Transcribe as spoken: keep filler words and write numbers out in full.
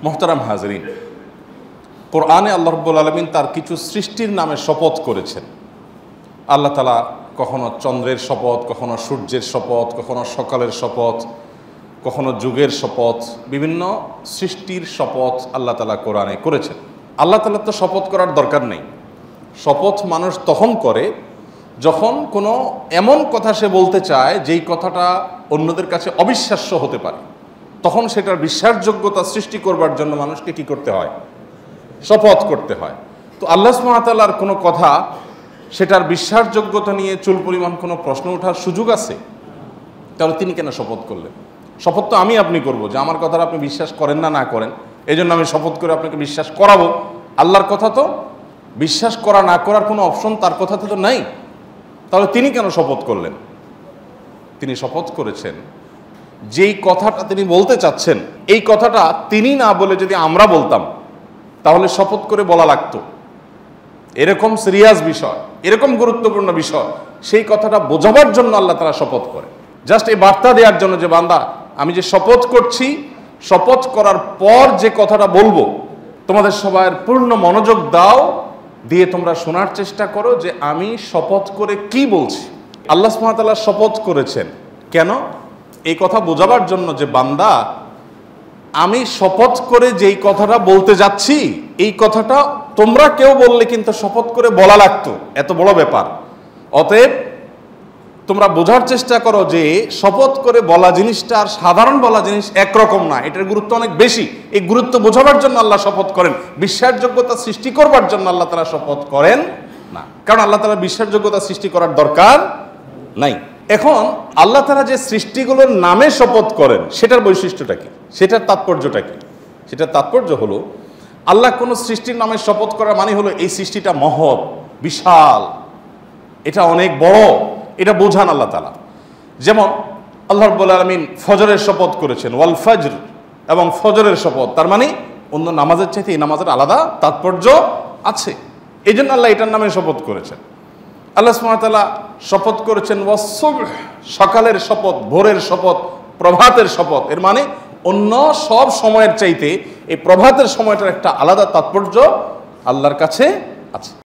মোহতারাম হাজরিন, কোরআনে আল্লাহ রাব্বুল আলামিন তার কিছু সৃষ্টির নামে শপথ করেছেন। আল্লাহ তাআলা কখনো চন্দ্রের শপথ, কখনো সূর্যের শপথ, কখনো সকালের শপথ, কখনো যুগের শপথ, বিভিন্ন সৃষ্টির শপথ আল্লাহ তাআলা কোরআনে করেছেন। আল্লাহ তাআলা তো শপথ করার দরকার নেই। শপথ মানুষ তখন করে যখন কোনো এমন কথা সে বলতে চায় যেই কথাটা অন্যদের কাছে অবিশ্বাস্য হতে পারে, তখন সেটার বিশ্বাসযোগ্যতা সৃষ্টি করবার জন্য মানুষকে কি করতে হয়? শপথ করতে হয়। তো আল্লাহ সুবহানাহু ওয়া তাআলার কোনো কথা সেটার বিশ্বাসযোগ্যতা নিয়ে চুল পরিমাণ কোনো প্রশ্ন ওঠার সুযোগ আছে? তাহলে তিনি কেন শপথ করলেন? শপথ তো আমি আপনি করব, যে আমার কথাটা আপনি বিশ্বাস করেন না না করেন, এই জন্য আমি শপথ করে আপনাকে বিশ্বাস করাবো। আল্লাহর কথা তো বিশ্বাস করা না করার কোনো অপশন তার কথাতে তো নাই। তাহলে তিনি কেন শপথ করলেন? তিনি শপথ করেছেন যেই কথাটা তিনি বলতে চাচ্ছেন, এই কথাটা তিনি না বলে যদি আমরা বলতাম তাহলে শপথ করে বলা লাগতো। এরকম সিরিয়াস বিষয়, এরকম গুরুত্বপূর্ণ বিষয়, সেই কথাটা বোঝাবার জন্য আল্লাহ তাআলা শপথ করে। জাস্ট এই বার্তা দেওয়ার জন্য যে বান্দা আমি যে শপথ করছি, শপথ করার পর যে কথাটা বলবো তোমাদের সবার পূর্ণ মনোযোগ দাও, দিয়ে তোমরা শোনার চেষ্টা করো যে আমি শপথ করে কি বলছি। আল্লাহ সুবহানাহু ওয়া তাআলা শপথ করেছেন কেন? এই কথা বোঝাবার জন্য যে বান্দা আমি শপথ করে যেই কথাটা বলতে যাচ্ছি, এই কথাটা তোমরা কেউ বললে কিন্তু শপথ করে বলা লাগতো, এত বড় ব্যাপার। অতএব তোমরা বোঝার চেষ্টা করো যে শপথ করে বলা জিনিসটা আর সাধারণ বলা জিনিস একরকম না, এটার গুরুত্ব অনেক বেশি। এই গুরুত্ব বোঝাবার জন্য আল্লাহ শপথ করেন, বিশ্বাসযোগ্যতা সৃষ্টি করবার জন্য আল্লাহ তাআলা শপথ করেন না, কারণ আল্লাহ তাআলা বিশ্বাসযোগ্যতা সৃষ্টি করার দরকার নাই। এখন আল্লাহ তাআলা যে সৃষ্টিগুলোর নামে শপথ করেন সেটার বৈশিষ্ট্যটা কি, সেটার তাৎপর্যটা কি? সেটার তাৎপর্য হলো আল্লাহ কোনো সৃষ্টির নামে শপথ করার মানে হলো এই সৃষ্টিটা মহৎ, বিশাল, এটা অনেক বড়, এটা বোঝান আল্লাহ তাআলা। যেমন আল্লাহ রাব্বুল আলামিন ফজরের শপথ করেছেন, ওয়াল ফজর, এবং ফজরের শপথ, তার মানে অন্য নামাজের চাইতে এই নামাজের আলাদা তাৎপর্য আছে, এই জন্য আল্লাহ এটার নামে শপথ করেছেন। আল্লাহ সুবহানাহু ওয়া তাআলা শপথ করেছেন ওয়াস-সুবহ, সকালের শপথ, ভোরের শপথ, প্রভাতের শপথ। এর মানে অন্য সব সময়ের চাইতে এই প্রভাতের সময়টার একটা আলাদা তাৎপর্য আল্লাহর কাছে আছে।